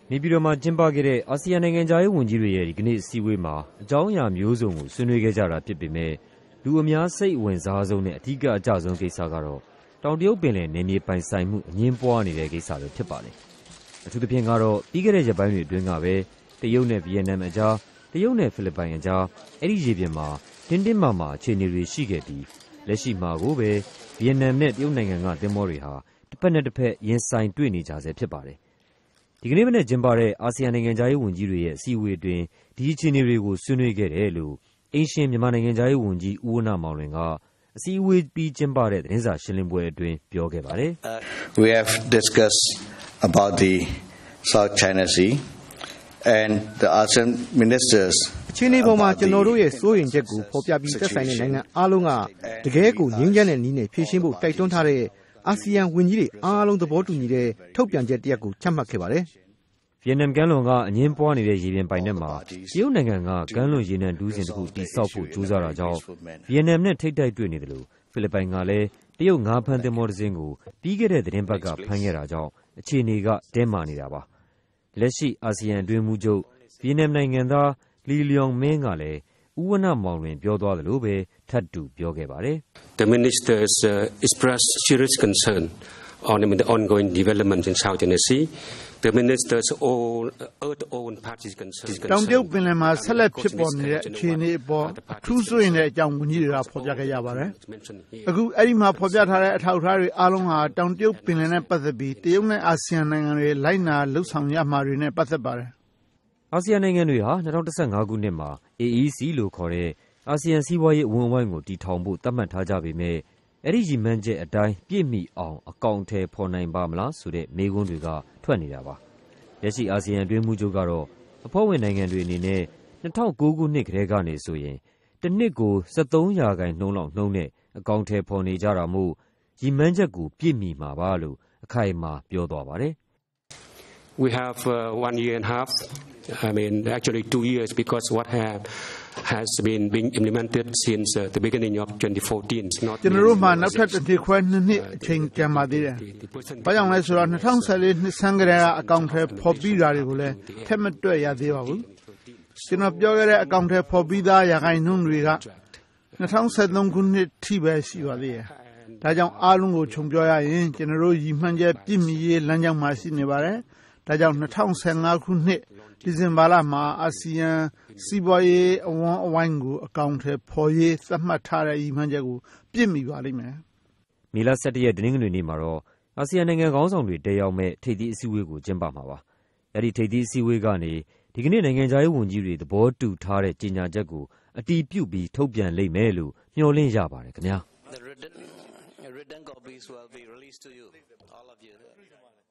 နေပြည်တော်မှာကျင်းပခဲ့တဲ့အာဆီယံနိုင်ငံခြားရေးဝန်ကြီးတွေရဲ့ဒီကနေ့အစည်းအဝေးမှာအကြောင်းအရာမျိုးစုံကိုဆွေးနွေးခဲ့ကြတာဖြစ်ပေမဲ့လူအများစိတ်ဝင်စားဆုံးနဲ့အထူးအကျဆုံးကိစ္စကတော့တောင်တရုတ်ပင်လယ်နယ်မြေပိုင်ဆိုင်မှုအငြင်းပွားနေတဲ့ကိစ္စပဲဖြစ်ပါတယ်။အထူးသဖြင့်ကတော့ပြီးခဲ့တဲ့ရက်ပိုင်းတွေအတွင်းကပဲတရုတ်နဲ့ဗီယက်နမ်အကြားတရုတ်နဲ့ဖိလစ်ပိုင်အကြားအဲ့ဒီရေပြင်မှာတင်းတင်းမာမာအခြေအနေတွေရှိခဲ့ပြီးလက်ရှိမှာကိုပဲဗီယက်နမ်နဲ့တရုတ်နိုင်ငံကသင်္ဘောတွေဟာတစ်ဖက်နဲ့တစ်ဖက်ရင်ဆိုင်တွေ့နေကြဆဲဖြစ်ပါတယ်။ဒီကနေ့မနေ့ကျင်းပတဲ့အာဆီယံနိုင်ငံခြားရေးဝန်ကြီးတွေရဲ့အစည်းအဝေးအတွင်းဒီအခြေအနေတွေကိုဆွေးနွေးခဲ့တယ်လို့အင်ရှင်မြန်မာနိုင်ငံခြားရေးဝန်ကြီးဦးဝဏ္ဏမောင်လွင်ကအစည်းအဝေးပြီးကျင်းပတဲ့သတင်းစာရှင်းလင်းပွဲအတွင်းပြောခဲ့ပါတယ် We have discussed about the South China Sea and the ASEAN ministers အခြေအနေပေါ်မှာကျွန်တော်တို့ရဲ့စိုးရိမ်ချက်ကိုဖော်ပြပြီးသက်ဆိုင်တဲ့နိုင်ငံအားလုံးကတကယ်ကိုငြင်းချမ်းတဲ့နည်းနဲ့ဖြေရှင်းဖို့တိုက်တွန်းထားတဲ့အာဆီယံဝန်ကြီးတွေအားလုံးသဘောတူညီတဲ့ထုတ်ပြန်ချက်တရက်ကိုချမှတ်ခဲ့ပါတယ်ဗီယက်နမ်ကမ်းလွန်ကအငြင်းပွားနေတဲ့ရေပြင်ပိုင်နက်မှာတရုတ်နိုင်ငံကကမ်းလွန်ရေနံတူးစင်တစ်ခုတည်ဆောက်ဖို့ကြိုးစားတာကြောင့်ဗီယက်နမ်နဲ့ထိပ်တိုက်တွေ့နေတယ်လို့ဖိလစ်ပိုင်ကလည်းတရုတ်ငါးဖမ်းသင်္ဘောတစ်စင်းကိုပြီးခဲ့တဲ့သတင်းပတ်ကဖမ်းခဲ့တာကြောင့်အခြေအနေကတင်းမာနေတာပါလက်ရှိအာဆီယံအတွင်းမှူးချုပ်ဗီယက်နမ်နိုင်ငံသားလီလျောင်မင်းကလည်းဦးဝဏ္ဏမောင်လွင်ပြောသွားသလိုပဲထပ်တူပြောခဲ့ပါတယ် The ministers expressed serious concern on the ongoing developments in South China Sea. The ministers all urged all parties concerned. တောင်တရုတ်ပင်လယ်မှာဆက်လက်ဖြစ်ပေါ်နေတဲ့အခြေအနေအပေါ်အထူးစိုးရိမ်တဲ့အကြောင်းဝန်ကြီးတွေကဖော်ပြခဲ့ကြပါတယ်။အခုအဲ့ဒီမှာဖော်ပြထားတဲ့အထောက်အထားတွေအားလုံးဟာတောင်တရုတ်ပင်လယ်နဲ့ပတ်သက်ပြီးတရုတ်နဲ့အာဆီယံနိုင်ငံတွေလိုက်နာလှုပ်ဆောင်ရမှာတွေနဲ့ပတ်သက်ပါတယ်။အာဆီယံနိုင်ငံတွေဟာ2015ခုနှစ်မှာ AEC လို့ခေါ်တဲ့အာဆီယံစီးပွားရေးအဝန်းအဝိုင်းကိုတည်ထောင်ဖို့သတ်မှတ်ထားကြပေမဲ့အဲ့ဒီရည်မှန်းချက်အတိုင်းပြည့်မီအောင်အကောင့်ထဲပေါ်နိုင်ပါမလားဆိုတဲ့မေးခွန်းတွေကထွက်နေတာပါ။လက်ရှိအာဆီယံအတွင်းမှူးချုပ်ကတော့အဖွဲ့ဝင်နိုင်ငံတွေအနေနဲ့2009ခုနှစ်ကတည်းကနေဆိုရင်တစ်နှစ်ကို73%လောက်နှုန်းနဲ့အကောင့်ထဲပေါ်နေကြတာမို့ရည်မှန်းချက်ကိုပြည့်မီမှာပါလို့အခိုင်အမာပြောသွားပါတယ် We have 1 year and a half. Actually 2 years because what has been being implemented since the beginning of 2014. ကျွန်တော်တို့မှနောက်ထပ်တစ်နှစ်ခွဲ2နှစ်အချိန်ကျန်ပါသေးတယ်။ဘာကြောင့်လဲဆိုတော့2014နှစ်ဆန်းကတည်းကအကောင့်ထဲပေါ်ပြီးတာတွေကိုလည်းထက်မတွက်ရသေးပါဘူး။ကျွန်တော်ပြောခဲ့တဲ့အကောင့်ထဲပေါ်ပြီးသားရာခိုင်နှုန်းတွေက2013ခုနှစ်ထိပဲရှိပါသေးတယ်။ဒါကြောင့်အားလုံးကိုခြုံပြောရရင်ကျွန်တော်တို့ရည်မှန်းချက်ပြည့်မီရေးလမ်းကြောင်းမှာရှိနေပါတယ်။ဒါကြောင့်2015ခုနှစ်ဒီဇင်ဘာလမှာအာဆီယံစီးပွားရေးအဝန်းအဝိုင်းကိုအကောင့်ထဲပေါ်ရေးသတ်မှတ်ထားတဲ့ရည်မှန်းချက်ကိုပြည့်မီပါလိမ့်မယ်။မေလ17ရက်တနင်္ဂနွေနေ့မှာတော့အာဆီယံနိုင်ငံခေါင်းဆောင်တွေတက်ရောက်မဲ့ထိပ်သီးအစည်းအဝေးကိုကျင်းပမှာပါ။အဲ့ဒီထိပ်သီးအစည်းအဝေးကနေဒီကနေ့နိုင်ငံခြားရေးဝန်ကြီးတွေသဘောတူထားတဲ့ကြေညာချက်ကိုအတည်ပြုပြီးထုတ်ပြန်လိမ့်မယ်လို့မျှော်လင့်ရပါတယ်ခင်ဗျာ။